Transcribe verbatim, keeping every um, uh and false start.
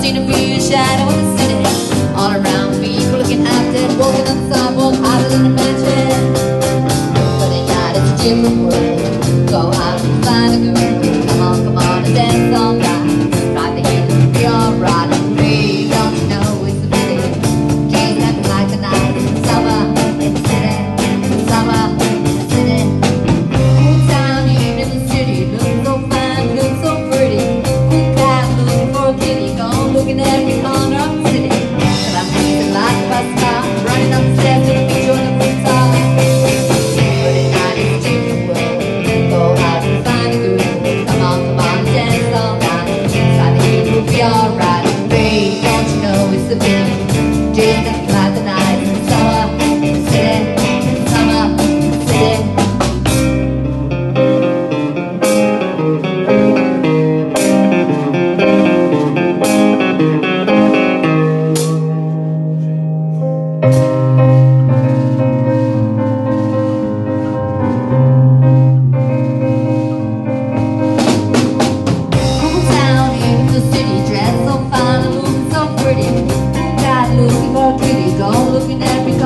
seen a few shadow in the city. All around me, people looking half dead, walking on the sidewalk, harder than a mansion. But at night it's a different world. Go out and find a girl. Come on, come on and dance all night. Try to hear it'll be alright. Babe, don't you know it's a pity? Dreams happen like the night in summer in the city. Summer in the city. Cool town, even in the city. Looking so fine, looking so pretty. Cool cat looking for a kitty. Gone looking at every corner of the city. Till I'm breathing like a bus stop. Running up the stairs to the beach on the rooftop. But at night it's a different world. Go out and find a girl. Come on, come on and dance all night. Try to hear it'll be alright. Babe, don't you know it's a pity? Dreams happen like the night in summer in the city. Summer in the city. Looking for a kitty, go looking at me.